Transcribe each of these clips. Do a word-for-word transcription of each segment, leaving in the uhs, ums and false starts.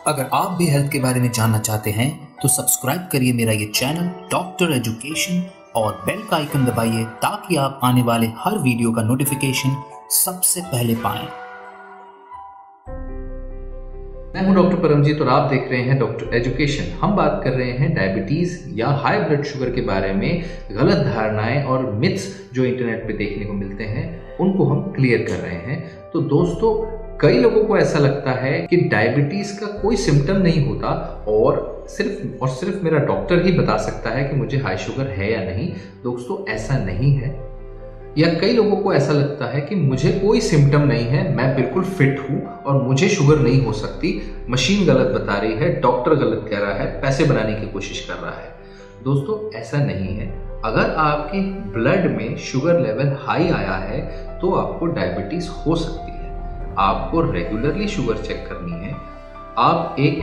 अगर आप भी हेल्थ के बारे में जानना चाहते हैं तो सब्सक्राइब करिए मेरा ये चैनल डॉक्टर एजुकेशन और बेल का आइकन दबाइए ताकि आप आने वाले हर वीडियो का नोटिफिकेशन सबसे पहले पाएं। मैं हूं डॉक्टर परमजीत और आप देख रहे हैं डॉक्टर एजुकेशन। हम बात कर रहे हैं डायबिटीज या हाई ब्लड शुगर के बारे में गलत धारणाएं और मिथ्स जो इंटरनेट पे देखने को मिलते हैं उनको हम क्लियर कर रहे हैं। तो दोस्तों, कई लोगों को ऐसा लगता है कि डायबिटीज का कोई सिम्टम नहीं होता और सिर्फ और सिर्फ मेरा डॉक्टर ही बता सकता है कि मुझे हाई शुगर है या नहीं। दोस्तों, ऐसा नहीं है। या कई लोगों को ऐसा लगता है कि मुझे कोई सिम्टम नहीं है, मैं बिल्कुल फिट हूं और मुझे शुगर नहीं हो सकती, मशीन गलत बता रही है, डॉक्टर गलत कह रहा है, पैसे बनाने की कोशिश कर रहा है। दोस्तों, ऐसा नहीं है। अगर आपके ब्लड में शुगर लेवल हाई आया है तो आपको डायबिटीज हो सकती है। आपको रेगुलरली शुगर चेक करनी है। आप एक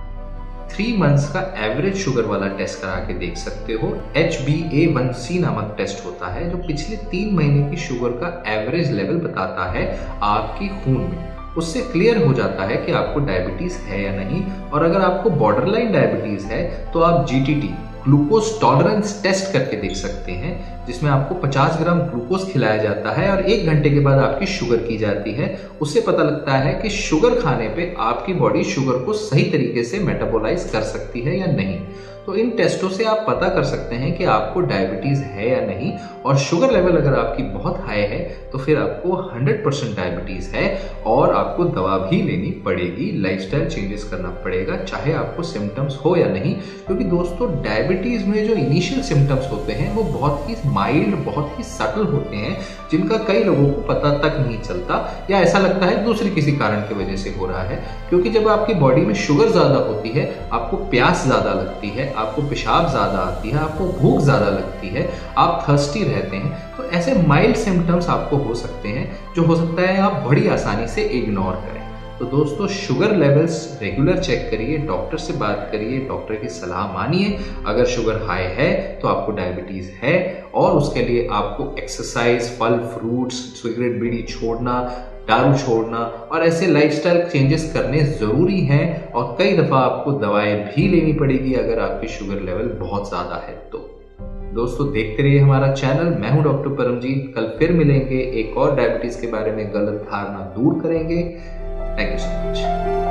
थ्री मंथ्स का एवरेज शुगर वाला टेस्ट करा के देख सकते हो। H B A one C नामक टेस्ट होता है जो पिछले तीन महीने की शुगर का एवरेज लेवल बताता है आपकी खून में। उससे क्लियर हो जाता है कि आपको डायबिटीज है या नहीं। और अगर आपको बॉर्डरलाइन डायबिटीज है तो आप G T T glucose tolerance test करके देख सकते हैं, जिसमें आपको पचास ग्राम ग्लूकोज खिलाया जाता है और एक घंटे के बाद आपकी शुगर की जाती है। उससे पता लगता है कि शुगर खाने पे आपकी बॉडी शुगर को सही तरीके से मेटाबोलाइज कर सकती है या नहीं। तो इन टेस्टों से आप पता कर सकते हैं कि आपको डायबिटीज है या नहीं। और शुगर लेवल अगर आपकी बहुत हाई है तो फिर आपको हंड्रेड परसेंट डायबिटीज है और आपको दवा भी लेनी पड़ेगी, लाइफस्टाइल चेंजेस करना पड़ेगा, चाहे आपको सिम्टम्स हो या नहीं। क्योंकि दोस्तों, डायबिटीज में जो इनिशियल सिम्टम्स होते हैं वो बहुत ही माइल्ड, बहुत ही सटल होते हैं, जिनका कई लोगों को पता तक नहीं चलता या ऐसा लगता है दूसरे किसी कारण की वजह से हो रहा है। क्योंकि जब आपकी बॉडी में शुगर ज्यादा होती है, आपको प्यास ज्यादा लगती है, आपको पेशाब ज्यादा आती है, आपको भूख ज्यादा लगती है, आप थर्स्टी रहते हैं, तो ऐसे माइल्ड सिम्टम्स आपको हो सकते हैं जो हो सकता है आप बड़ी आसानी से इग्नोर करें। तो दोस्तों, शुगर लेवल्स रेगुलर चेक करिए, डॉक्टर से बात करिए, डॉक्टर की सलाह मानिए। अगर शुगर हाई है तो आपको डायबिटीज है और उसके लिए आपको एक्सरसाइज, फल फ्रूट्स, सिगरेट बीड़ी छोड़ना, दारू छोड़ना और ऐसे लाइफस्टाइल चेंजेस करने जरूरी हैं। और कई दफा आपको दवाएं भी लेनी पड़ेगी अगर आपकी शुगर लेवल बहुत ज्यादा है तो। दोस्तों, देखते रहिए हमारा चैनल। मैं हूं डॉक्टर परमजीत। कल फिर मिलेंगे, एक और डायबिटीज के बारे में गलत धारणा दूर करेंगे। Thank you so much.